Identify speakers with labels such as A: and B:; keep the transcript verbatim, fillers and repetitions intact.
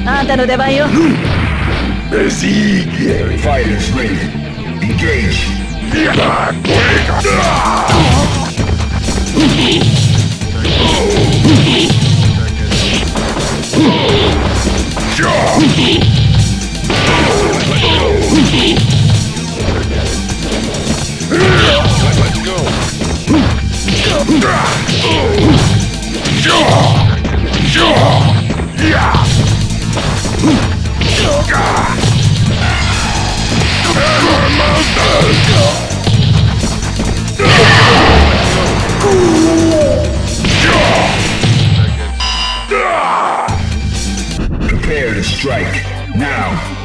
A: あんたの出番よ。
B: Fighters ready. Engage.
C: Let's go.
B: Prepare to strike now.